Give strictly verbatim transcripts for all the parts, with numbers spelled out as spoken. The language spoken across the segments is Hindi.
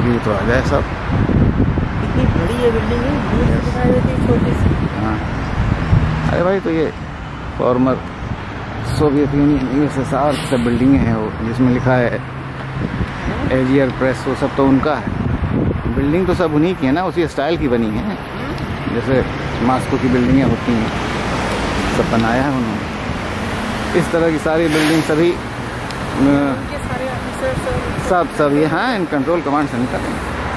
भी तो आ जाए सब। कितनी बड़ी है बिल्डिंग है, छोटी सी। हाँ अरे भाई, तो ये फॉर्मर सोवियत यूनियन यूएसएसआर सब बिल्डिंगें हैं वो, जिसमें लिखा है एजियर प्रेस, वो सब तो उनका है। बिल्डिंग तो सब उन्हीं की है ना, उसी स्टाइल की बनी है, जैसे मास्को की बिल्डिंगें होती हैं, सब बनाया है उन्होंने। इस तरह की सारी बिल्डिंग सभी सब सब ये हाँ इन कंट्रोल कमांड सेंटर हैं।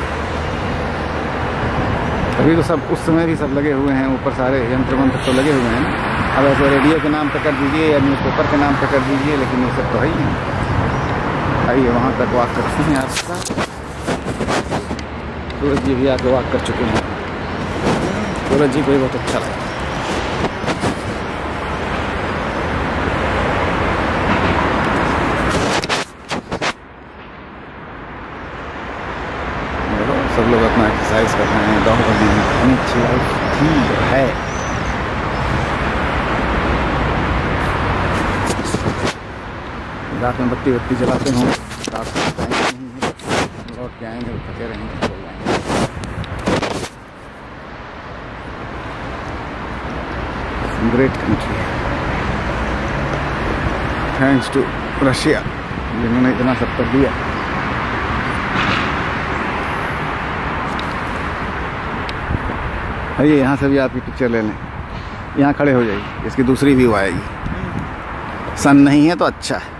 अभी तो सब उस समय भी सब लगे हुए हैं, ऊपर सारे यंत्र मंत्र तो लगे हुए हैं। अब ऐसे रेडियो के नाम पे कर दीजिए या न्यूज़पेपर के नाम पे कर दीजिए, लेकिन ये सब तो है ही है। आइए वहाँ तक वॉक करते हैं आपका। सूरज जी भी आके वॉक कर चुके हैं। सूरज जी को भी बहुत अच्छा लगा। सब लोग अपना एक्सरसाइज कर रहे हैं, दौड़ रहे हैं, कितनी अच्छी लाइफ भी है। रात में बत्ती बत्ती जलाते हों, रात को टाइम नहीं है, लौट के आएंगे, थके रहेंगे, सो जाएंगे। Great country, thanks to Russia जिन्होंने इतना सब कर दिया। आइए यहाँ से भी आपकी पिक्चर ले लें, यहाँ खड़े हो जाइए, इसकी दूसरी व्यू आएगी। सन नहीं है तो अच्छा है।